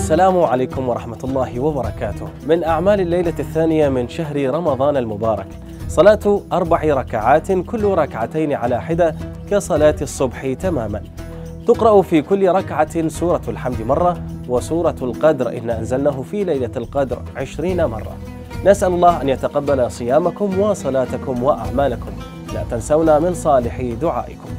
السلام عليكم ورحمة الله وبركاته. من أعمال الليلة الثانية من شهر رمضان المبارك صلاة 4 ركعات كل ركعتين على حدة كصلاة الصبح تماما. تقرأ في كل ركعة سورة الحمد مرة، وسورة القدر إن أنزلناه في ليلة القدر 20 مرة. نسأل الله أن يتقبل صيامكم وصلاتكم وأعمالكم. لا تنسونا من صالح دعائكم.